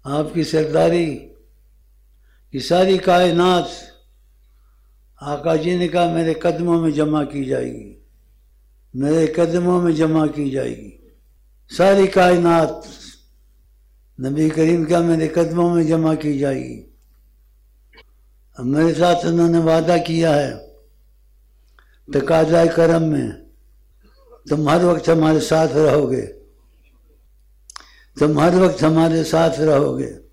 आपकी सरदारी की सारी कायनात आका जी ने कहा मेरे कदमों में जमा की जाएगी, मेरे कदमों में जमा की जाएगी सारी कायनात। नबी करीम का मेरे कदमों में जमा की जाएगी। अब मेरे साथ उन्होंने वादा किया है तकाज़ाए करम में, तुम हर वक्त हमारे साथ रहोगे, तुम हर वक्त हमारे साथ रहोगे।